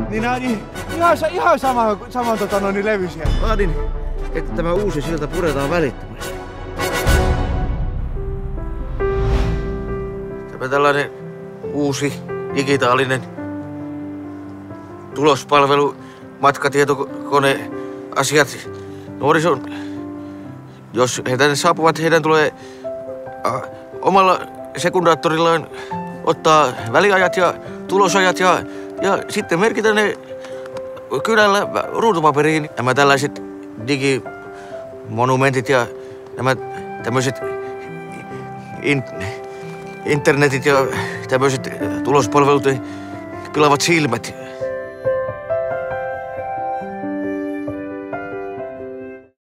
Niin ihan sama levy siellä. Vaadin, että tämä uusi silta puretaan välittömästi. Tämä tällainen uusi digitaalinen tulospalvelu, matkatietokone, asiat. Nuorison, jos he tänne saapuvat, heidän tulee omalla sekundaattorillaan ottaa väliajat ja tulosajat ja sitten merkitä ne kynällä ruutupaperiin. Nämä tällaiset digimonumentit ja nämä tämmöiset internetit ja tämmöiset tulospalvelut pilaavat silmät.